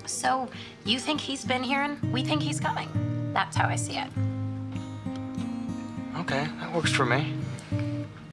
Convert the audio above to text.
So you think he's been here and we think he's coming. That's how I see it. Okay, that works for me.